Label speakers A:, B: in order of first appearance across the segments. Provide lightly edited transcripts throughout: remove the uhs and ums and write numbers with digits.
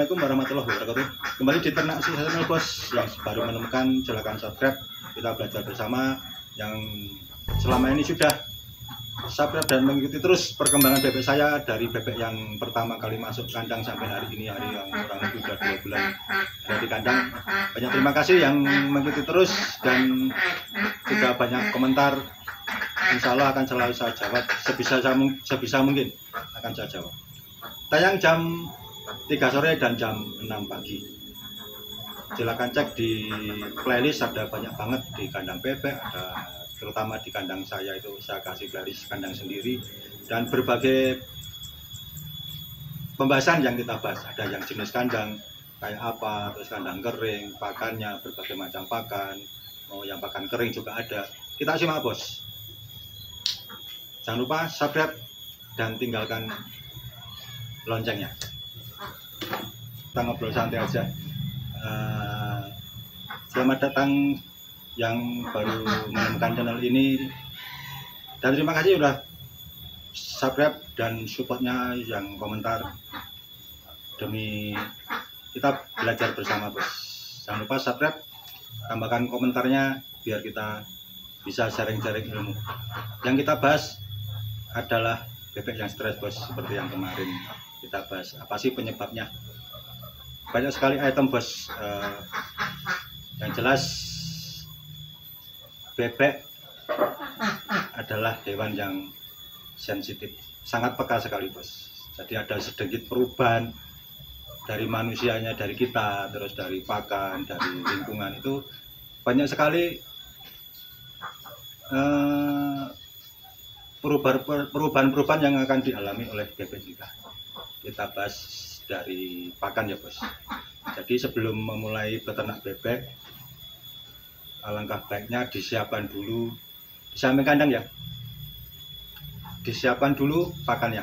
A: Assalamualaikum warahmatullahi wabarakatuh. Kembali di Ternak Seasonal Bos. Yang baru menemukan silakan subscribe. Kita belajar bersama. Yang selama ini sudah subscribe dan mengikuti terus perkembangan bebek saya dari bebek yang pertama kali masuk kandang sampai hari ini, hari yang kurang lebih sudah 2 bulan ada di kandang. Banyak terima kasih yang mengikuti terus dan sudah banyak komentar. Insya Allah akan selalu saya jawab sebisa mungkin akan saya jawab. Tayang jam 3 sore dan jam 6 pagi. Silakan cek di playlist, ada banyak banget di kandang bebek, ada terutama di kandang saya itu saya kasih playlist kandang sendiri dan berbagai pembahasan yang kita bahas. Ada yang jenis kandang kayak apa, terus kandang kering, pakannya berbagai macam pakan, mau yang pakan kering juga ada. Kita simak bos. Jangan lupa subscribe dan tinggalkan loncengnya. Kita ngobrol santai aja. Selamat datang yang baru menemukan channel ini dan terima kasih sudah subscribe dan supportnya, yang komentar, demi kita belajar bersama bos. Jangan lupa subscribe, tambahkan komentarnya biar kita bisa sharing-sharing ilmu. Yang kita bahas adalah bebek yang stres bos, seperti yang kemarin kita bahas. Apa sih penyebabnya? Banyak sekali item bos. Yang jelas bebek adalah hewan yang sensitif, sangat peka sekali bos. Jadi ada sedikit perubahan dari manusianya, dari kita, terus dari pakan, dari lingkungan, itu banyak sekali perubahan-perubahan yang akan dialami oleh bebek kita. Kita bahas dari pakan ya bos. Jadi sebelum memulai beternak bebek, alangkah baiknya disiapkan dulu di samping kandang ya, disiapkan dulu pakannya,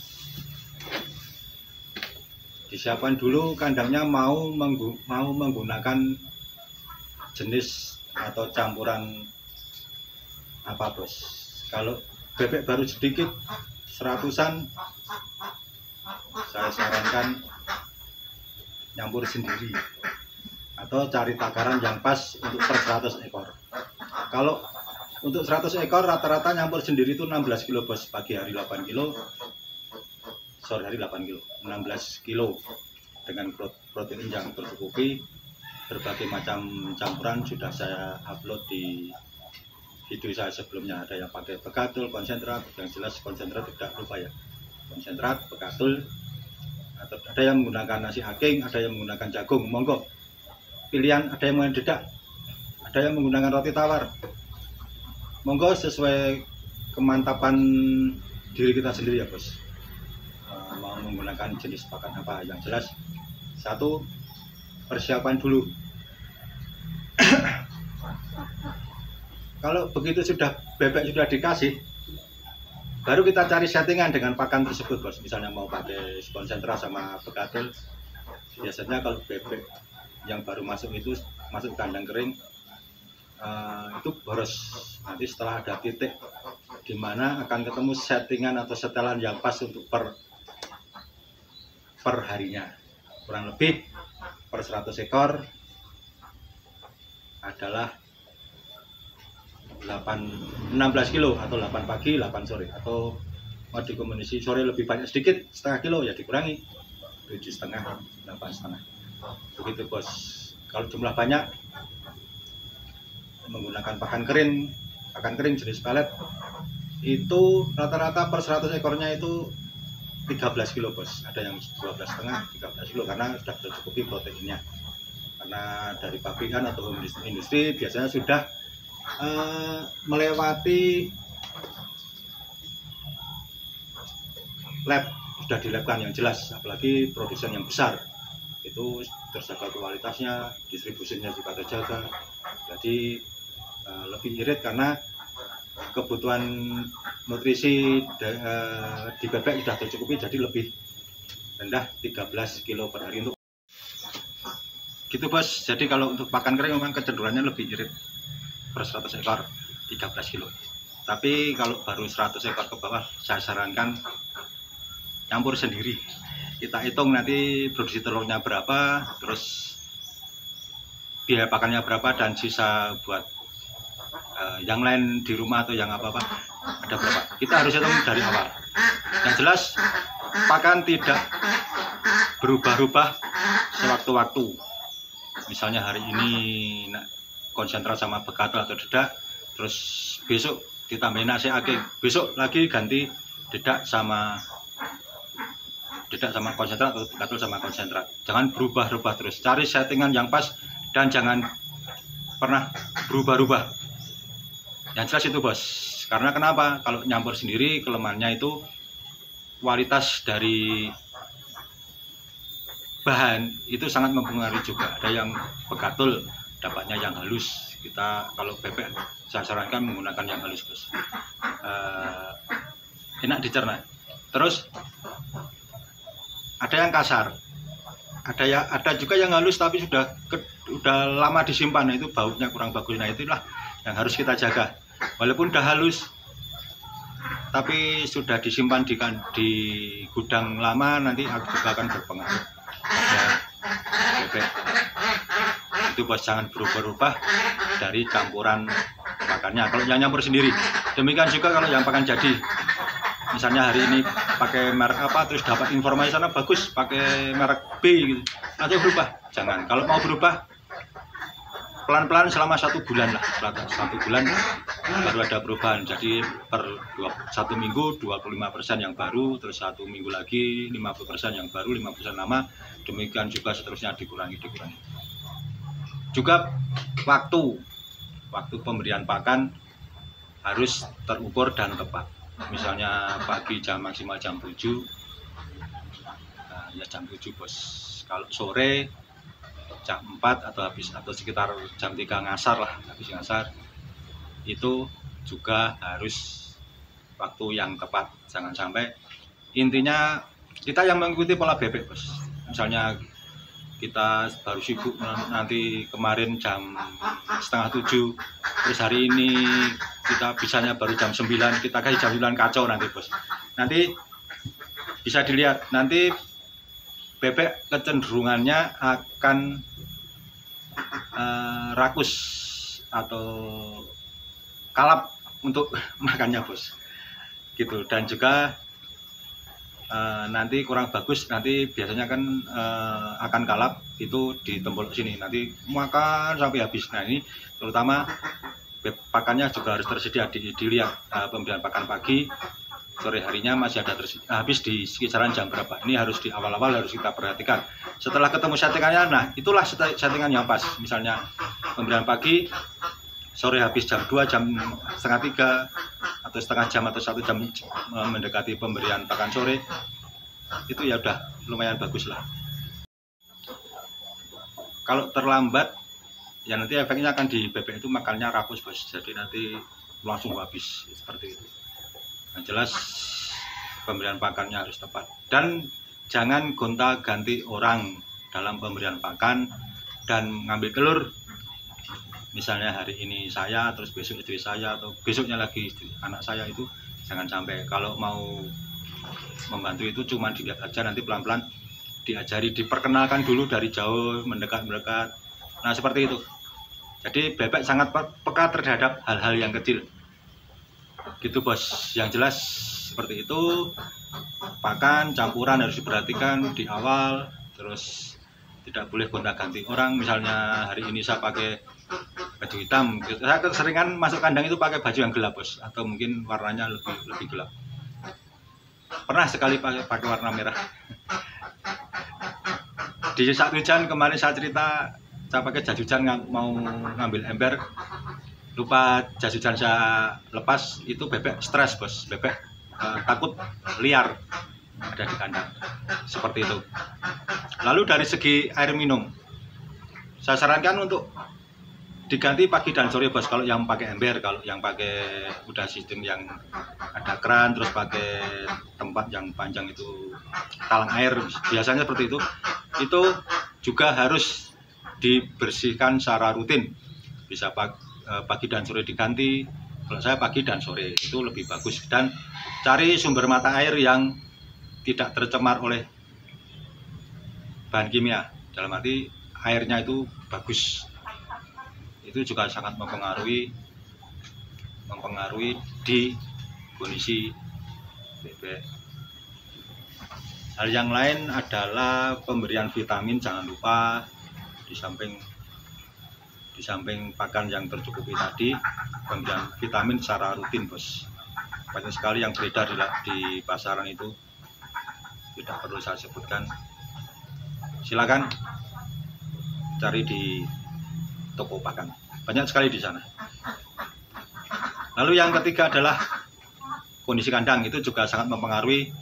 A: disiapkan dulu kandangnya mau menggunakan jenis atau campuran apa bos. Kalau bebek baru sedikit 100-an, saya sarankan nyampur sendiri atau cari takaran yang pas untuk per 100 ekor. Kalau untuk 100 ekor rata-rata nyampur sendiri itu 16 kilo bos. Pagi hari 8 kilo, sore hari 8 kilo, 16 kilo dengan protein yang tercukupi. Berbagai macam campuran sudah saya upload di video saya sebelumnya. Ada yang pakai begatul, konsentrat, yang jelas konsentrat tidak lupa ya, konsentrat, begatul, atau ada yang menggunakan nasi aking, ada yang menggunakan jagung, monggo pilihan. Ada yang menggunakan dedak, ada yang menggunakan roti tawar, monggo sesuai kemantapan diri kita sendiri ya bos. Mau menggunakan jenis pakan apa, yang jelas satu, persiapan dulu. Kalau begitu sudah bebek sudah dikasih, baru kita cari settingan dengan pakan tersebut bos. Misalnya mau pakai konsentrat sama begatul. Biasanya kalau bebek yang baru masuk itu masuk kandang kering, itu boros. Nanti setelah ada titik di mana akan ketemu settingan atau setelan yang pas untuk per harinya. Kurang lebih per 100 ekor adalah 16 kilo atau 8 pagi 8 sore, atau mau dikombinasi sore lebih banyak sedikit setengah kilo ya dikurangi 7,5 8,5 begitu bos. Kalau jumlah banyak menggunakan pakan kering jenis pelet itu rata-rata per 100 ekornya itu 13 kilo bos. Ada yang 12,5 13 kilo karena sudah tercukupi proteinnya. Karena dari pabrikan atau industri biasanya sudah melewati lab, sudah dilabkan yang jelas. Apalagi produsen yang besar itu terjaga kualitasnya, distribusinya juga terjaga. Jadi lebih irit karena kebutuhan nutrisi di bebek sudah tercukupi, jadi lebih rendah 13 kilo per hari untuk gitu bos. Jadi kalau untuk pakan kering memang kecenderungannya lebih irit, per 100 ekor 13 kilo. Tapi kalau baru 100 ekor ke bawah saya sarankan campur sendiri. kita hitung nanti produksi telurnya berapa, terus biaya pakannya berapa, dan sisa buat yang lain di rumah atau yang apa-apa ada berapa. Kita harus hitung dari awal. Yang jelas pakan tidak berubah-ubah sewaktu-waktu. Misalnya hari ini konsentrat sama begatul atau dedak, terus besok ditambahin nasi aking, besok lagi ganti dedak sama konsentrat atau begatul sama konsentrat. Jangan berubah-ubah terus. Cari settingan yang pas dan jangan pernah berubah-ubah. Yang jelas itu bos. Karena kenapa? Kalau nyampur sendiri kelemahannya itu kualitas dari bahan itu sangat mempengaruhi juga. Ada yang begatul dapatnya yang halus. Kita kalau bebek saya sarankan menggunakan yang halus bos. Enak dicerna. Terus ada yang kasar. Ada juga yang halus tapi sudah lama disimpan, nah itu baunya kurang bagus. Nah itulah yang harus kita jaga. Walaupun udah halus tapi sudah disimpan di gudang lama, nanti juga akan berpengaruh pada bebek. Itu bos, jangan berubah-ubah dari campuran pakannya kalau yang nyampur sendiri. Demikian juga kalau yang pakan jadi, misalnya hari ini pakai merek apa, terus dapat informasi sana bagus pakai merek B gitu, nanti berubah. Jangan. Kalau mau berubah pelan-pelan selama 1 bulan lah, 1 bulan baru ada perubahan. Jadi per 1 minggu 25% yang baru, terus 1 minggu lagi 50% yang baru, 50% lama, demikian juga seterusnya dikurangi. Juga waktu pemberian pakan harus terukur dan tepat. Misalnya pagi maksimal jam 7, nah, ya jam 7 bos. Kalau sore jam 4 atau sekitar jam 3 ngasar lah, habis ngasar itu juga harus waktu yang tepat. Jangan sampai, intinya kita yang mengikuti pola bebek bos. Misalnya kita baru sibuk nanti kemarin jam setengah 7, terus hari ini kita bisanya baru jam 9, kita kasih jam 9 kacau nanti bos. Nanti bisa dilihat nanti bebek kecenderungannya akan rakus atau kalap untuk makannya bos gitu. Dan juga nanti kurang bagus, nanti biasanya kan akan kalap itu di tempuruk sini, nanti makan sampai habis. Nah ini terutama pakannya juga harus tersedia. Dilihat pemberian pakan pagi, sore harinya masih ada habis di kisaran jam berapa. Ini harus di awal-awal harus kita perhatikan. Setelah ketemu settingannya, nah itulah settingan yang pas. Misalnya pemberian pagi, sore habis jam 2, jam setengah 3, atau setengah jam atau 1 jam mendekati pemberian pakan sore, itu ya udah lumayan bagus lah. Kalau terlambat ya nanti efeknya akan di bebek itu makannya rakus bos, jadi nanti langsung habis seperti itu. Yang jelas pemberian pakannya harus tepat dan jangan gonta-ganti orang dalam pemberian pakan dan ngambil telur. Misalnya hari ini saya, terus besok istri saya, atau besoknya lagi anak saya, itu jangan sampai. Kalau mau membantu itu cuma dilihat aja, nanti pelan-pelan diajari, diperkenalkan dulu dari jauh, mendekat-mendekat. Nah seperti itu. Jadi bebek sangat peka terhadap hal-hal yang kecil. Gitu bos. Yang jelas seperti itu. Pakan campuran harus diperhatikan di awal, terus tidak boleh gonta-ganti orang. Misalnya hari ini saya pakai baju hitam, saya keseringan masuk kandang itu pakai baju yang gelap bos, atau mungkin warnanya lebih gelap. Pernah sekali pakai warna merah. Di saat hujan kemarin saya cerita, saya pakai jas hujan mau ngambil ember, lupa jas hujan saya lepas, itu bebek stres bos, bebek takut liar ada di kandang, seperti itu. Lalu dari segi air minum, saya sarankan untuk diganti pagi dan sore bos, kalau yang pakai ember. Kalau yang pakai udah sistem yang ada keran, terus pakai tempat yang panjang itu talang air, biasanya seperti itu juga harus dibersihkan secara rutin. Bisa pagi dan sore diganti. Kalau saya pagi dan sore itu lebih bagus, dan cari sumber mata air yang tidak tercemar oleh bahan kimia, dalam arti airnya itu bagus. Itu juga sangat mempengaruhi di kondisi bebek. Hal yang lain adalah pemberian vitamin, jangan lupa di samping pakan yang tercukupi tadi, pemberian vitamin secara rutin, bos. Banyak sekali yang beredar di pasaran itu, tidak perlu saya sebutkan. Silakan cari di toko pakan, banyak sekali di sana. Lalu yang ketiga adalah kondisi kandang, itu juga sangat mempengaruhi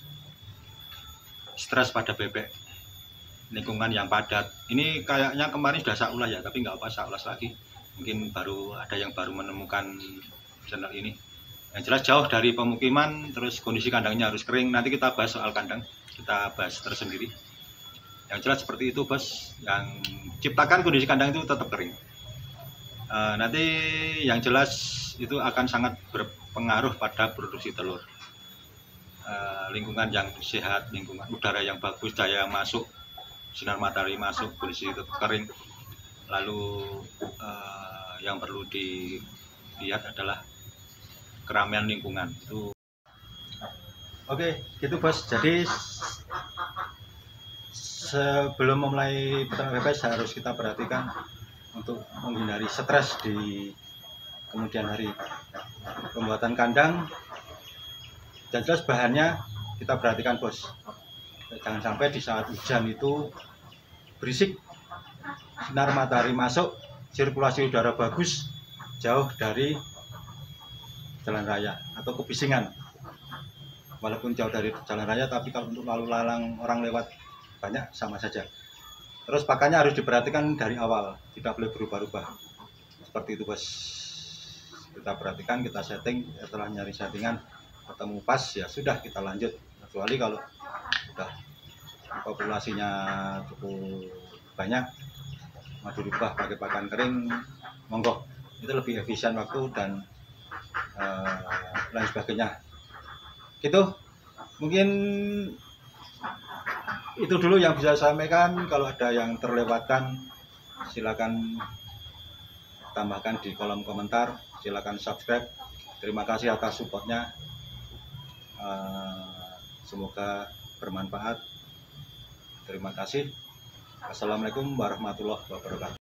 A: stres pada bebek. Lingkungan yang padat, ini kayaknya kemarin sudah saya ulas ya, tapi nggak apa, saya ulas lagi. Mungkin ada yang baru menemukan channel ini. Yang jelas jauh dari pemukiman, terus kondisi kandangnya harus kering. Nanti kita bahas soal kandang, kita bahas tersendiri. Yang jelas seperti itu, bos. Yang ciptakan kondisi kandang itu tetap kering. Nanti yang jelas itu akan sangat berpengaruh pada produksi telur. Lingkungan yang sehat, lingkungan udara yang bagus, cahaya yang masuk, sinar matahari masuk, kondisi tetap kering. Lalu yang perlu dilihat adalah keramaian lingkungan itu. Oke, gitu bos. Jadi sebelum memulai peternak bebek harus kita perhatikan untuk menghindari stres di kemudian hari. Pembuatan kandang, dan jelas bahannya kita perhatikan, bos. Jangan sampai di saat hujan itu berisik, sinar matahari masuk, sirkulasi udara bagus, jauh dari jalan raya atau kebisingan. Walaupun jauh dari jalan raya, tapi kalau untuk lalu lalang orang lewat banyak, sama saja. Terus pakannya harus diperhatikan dari awal, tidak boleh berubah-ubah. Seperti itu, bos. Kita perhatikan, kita setting, setelah nyari settingan ketemu pas, ya sudah kita lanjut. Kecuali kalau sudah populasinya cukup banyak, mau dirubah pakai pakan kering, monggo. Itu lebih efisien waktu dan lain sebagainya. Gitu, mungkin itu dulu yang bisa saya sampaikan. Kalau ada yang terlewatkan, silakan tambahkan di kolom komentar. Silakan subscribe. Terima kasih atas supportnya. Semoga bermanfaat. Terima kasih. Assalamualaikum warahmatullahi wabarakatuh.